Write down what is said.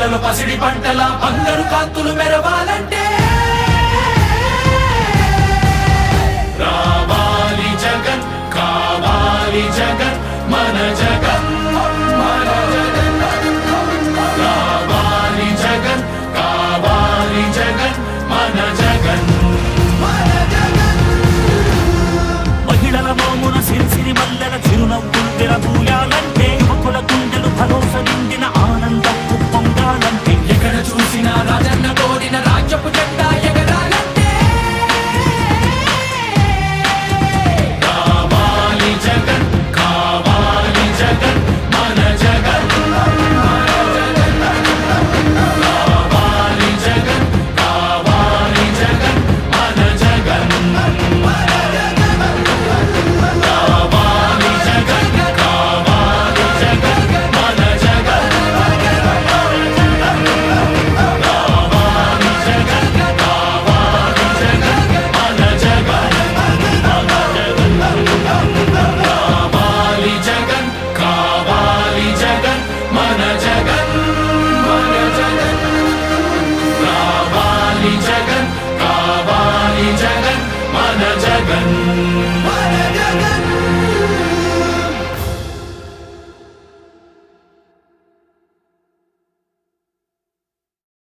గుండెలలో పసిడి పంటల బంగారు కాంతులు మెరవాలంటే రావాలి జగన్ కావాలి జగన్ మన జగన్ మన జగన్ రావాలి జగన్ కావాలి జగన్ మన జగన్ మహిళల మోమున సిరిసిరి మల్లెల చిరునవ్వులు తెరబూయాలంటే యువకుల గుండెలు భరోసా నిండిన ఆనందం పొంగాలంటే ఎక్కడ చూసినా రాజన్న కోరిన రాజ్యపు జెండా ఎగరాలంటే కావాలి జగన్ కావాలి జగన్ మన జగన్ మన జగన్ కావాలి జగన్ కావాలి జగన్ మన జగన్ కావాలి జగన్ కావాలి జగన్ మన జగన్ కావాలి జగన్ కావాలి జగన్ మన జగన్ మన జగన్ కావాలి జగన్ కావాలి జగన్ మన జగన్